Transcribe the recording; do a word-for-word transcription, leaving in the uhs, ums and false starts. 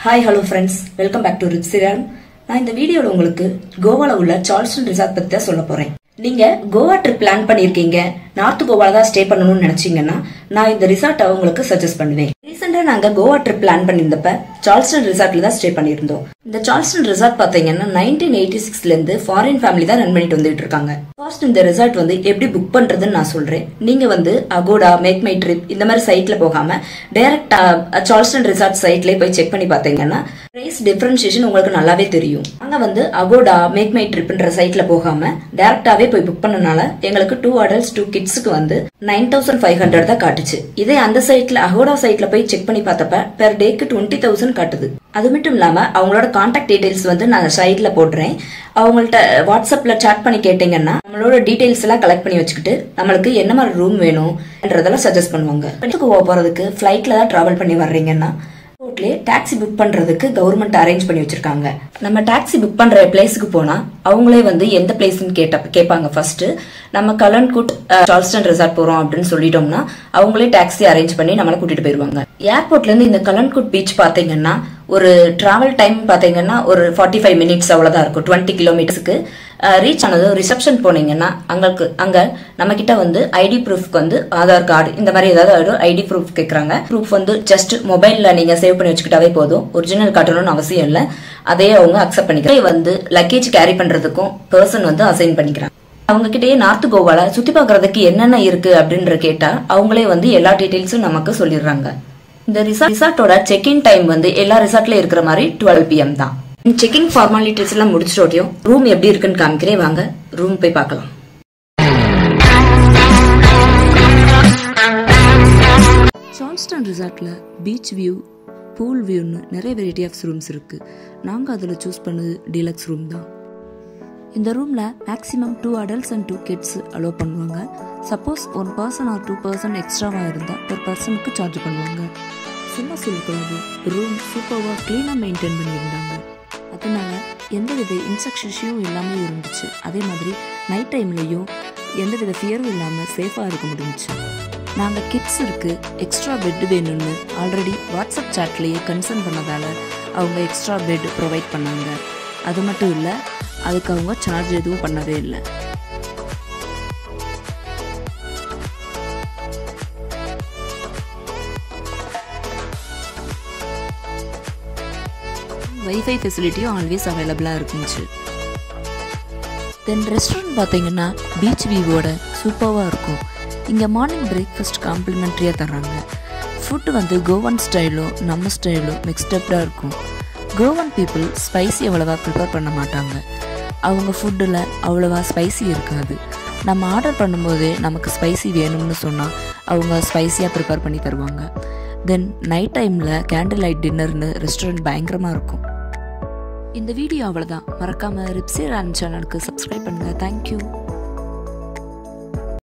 Hi, hello friends. Welcome back to Ripsiran. நான் இந்த வீடியோல உங்களுக்கு கோவால உள்ள சார்ல்ஸ்டன் ரிசார்ட் பத்தி தான் சொல்ல போறேன். நீங்க கோவா ட்ரிப் பிளான் பண்ணிருக்கீங்க, நார்த் கோவால தான் ஸ்டே பண்ணணும்னு நினைச்சீங்கன்னா நான் இந்த ரிசார்ட்டை உங்களுக்கு சஜஸ்ட் பண்ணுவேன். ரீசெண்டா நாங்க கோவா ட்ரிப் பிளான் பண்ணியிருந்தப்ப சார்ல்ஸ்டன் ரிசார்ட்ல தான் ஸ்டே பண்ணியிருந்தோம். இந்த சார்ல்ஸ்டன் ரிசார்ட் பாத்தீங்கன்னா நைன்டீன் எயிட்டி சிக்ஸ்ல இருந்து ஃபாரின் ஃபேமிலி தான் ரன் பண்ணிட்டு வந்துட்டு இருக்காங்க. ஃபர்ஸ்ட் இந்த ரிசார்ட் வந்து எப்படி புக் பண்றதுன்னு நான் சொல்றேன். நீங்க வந்து அகோடா, மேக் மை ட்ரிப் இந்த மாதிரி சைட்ல போகாம டைரக்டா சார்ல்ஸ்டன் ரிசார்ட் சைட்லயே போய் செக் பண்ணி பாத்தீங்கன்னா பிரைஸ் டிஃபரன்சியேஷன் உங்களுக்கு நல்லாவே தெரியும். அங்க வந்து அகோடா, மேக் மை ட்ரிப்ன்ற சைட்ல போகாம டைரக்டாவே போய் புக் பண்ணனால எங்களுக்கு டூ அடல்ட்ஸ் டூ கிட்ஸ்க்கு வந்து நைன் தௌசண்ட் ஃபைவ் ஹண்ட்ரட் தான் காட்டுச்சு. இதே அந்த சைட்ல அகோடா சைட்ல போய் செக் பண்ணி பார்த்தப்ப பெர் டேக்கு டுவெண்ட்டி தௌசண்ட் காட்டுது. அது மட்டும் இல்லாம அவங்களோட கான்டாக்ட் டீடைல்ஸ் வந்து நான் சைட்ல போடுறேன். அவங்கள்ட்ட வாட்ஸ்அப்ல சாட் பண்ணி கேட்டீங்கன்னா நம்மளோட டீடைல்ஸ் எல்லாம் கலெக்ட் பண்ணி வச்சுக்கிட்டு நம்மளுக்கு என்ன மாதிரி ரூம் வேணும்ன்றதெல்லாம் சஜஸ்ட் பண்ணுவாங்க. கோவா போறதுக்கு பிளைட்ல தான் டிராவல் பண்ணி வர்றீங்கன்னா டாக்ஸி புக் பண்றதுக்கு கவர்மெண்ட் அரேஞ்ச் பண்ணி வச்சிருக்காங்க. நம்ம டாக்ஸி புக் பண்ற பிளேஸுக்கு போனா அவங்களே வந்து எந்த பிளேஸ்ன்னு கேட்ட கேட்பாங்க. ஃபர்ஸ்ட் நம்ம கலன்குட் சார்ல்ஸ்டன் ரிசார்ட் போறோம் அப்படின்னு சொல்லிட்டோம்னா அவங்களே டாக்ஸி அரேஞ்ச் பண்ணி நம்மளை கூட்டிட்டு போயிருவாங்க. ஏர்போர்ட்ல இருந்து இந்த கலன்குட் பீச் பாத்தீங்கன்னா ஒரு டிராவல் டைம் பாத்தீங்கன்னா ஒரு ஃபார்ட்டி ஃபைவ் மினிட்ஸ் அவ்வளவுதான் இருக்கும். டுவெண்ட்டி கிலோமீட்டர்ஸ்க்கு ரீச் ஆனது ரிசப்ஷன் போனீங்கன்னா அங்களுக்கு அங்க நம்ம கிட்ட வந்து ஐடி ப்ரூஃப்க்கு வந்து ஆதார் கார்டு இந்த மாதிரி ஏதாவது ஐடி ப்ரூஃப் கேட்கறாங்க. ப்ரூஃப் வந்து ஜஸ்ட் மொபைல்ல நீங்க சேவ் பண்ணி வச்சுக்கிட்டாவே போதும், ஒரிஜினல் காட்டணும்னு அவசியம் இல்லை. அதே அவங்க அக்செப்ட் பண்ணிக்கிறாங்க. வந்து லக்கேஜ் கேரி பண்றதுக்கும் பர்சன் வந்து அசைன் பண்ணிக்கிறாங்க. அவங்க கிட்டயே நார்த் கோவால சுத்தி பாக்குறதுக்கு என்னென்ன இருக்கு அப்படின்ற கேட்டா அவங்களே வந்து எல்லா டீடைல்ஸும் நமக்கு சொல்லிடுறாங்க. இந்த ரிசார்ட்டோட செக் இன் டைம் வந்து எல்லா ரிசார்ட்ல இருக்கிற மாதிரி டுவெல் பி எம் தான். செக்கிங் ஃபார்மாலிட்டிஸ் எல்லாம் முடிச்சிட்டோட்டியும் ரூம் எப்படி இருக்குன்னு காமிக்கிறேன், வாங்க ரூம் போய் பார்க்கலாம். சார்ல்ஸ்டன் ரிசார்ட்ல பீச் வியூ, பூல் வியூன்னு நிறைய வெரைட்டி ஆஃப் ரூம்ஸ் இருக்கு. நாங்க அதில் சூஸ் பண்ணது டீலக்ஸ் ரூம் தான். இந்த ரூம்ல maximum two adults and two kids allow பண்ணுவாங்க. Suppose one person or two person எக்ஸ்ட்ராவா இருந்தா ஒரு பர்சனுக்கு சார்ஜ் பண்ணுவாங்க. சும்மா சொல்லக்கூடாது, ரூம் சூப்பராக கிளீனாக மெயின்டைன் பண்ணியிருந்தாங்க. அதனால எந்தவித இன்செக்ஷன்ஸும் இல்லாமல் இருந்துச்சு. அதே மாதிரி நைட் டைம்லையும் எந்தவித ஃபியரும் இல்லாமல் சேஃபாக இருக்க முடிஞ்சிச்சு. நாங்கள் கிட்ஸ் இருக்கு எக்ஸ்ட்ரா பெட் வேணும்னு ஆல்ரெடி வாட்ஸ்அப் சாட்லேயே கன்சர்ன் பண்ணதால் அவங்க எக்ஸ்ட்ரா பெட் ப்ரொவைட் பண்ணாங்க. அது மட்டும் இல்லை, அதுக்கு அவங்க சார்ஜ் எதுவும் பண்ணவே இல்லை. வைஃபை ஃபெசிலிட்டியும் ஆல்வேஸ் அவைலபிளாக இருந்துச்சு. தென் ரெஸ்டாரண்ட் பார்த்தீங்கன்னா பீச் வியூவோட சூப்பராக இருக்கும். இங்கே மார்னிங் பிரேக்ஃபாஸ்ட் காம்ப்ளிமெண்ட்ரியாக தர்றாங்க. ஃபுட்டு வந்து கோவன் ஸ்டைலும் நம்ம ஸ்டைலும் மிக்ஸ்டப்டாக இருக்கும். கோவன் பீப்புள் ஸ்பைசி அவ்வளோவா ப்ரிப்பேர் பண்ண மாட்டாங்க. அவங்க ஃபுட்டில் அவ்வளோவா ஸ்பைசி இருக்காது. நம்ம ஆர்டர் பண்ணும்போதே நமக்கு ஸ்பைசி வேணும்னு சொன்னால் அவங்க ஸ்பைசியாக ப்ரிப்பேர் பண்ணி தருவாங்க. தென் நைட் டைமில் கேண்டில் லைட் டின்னர்னு ரெஸ்டாரண்ட் பயங்கரமாக இருக்கும். இந்த வீடியோ அவ்வளோதான். மறக்காமல் ரிப்சிரான் சேனலுக்கு சப்ஸ்கிரைப் பண்ணுங்கள். தேங்க்யூ.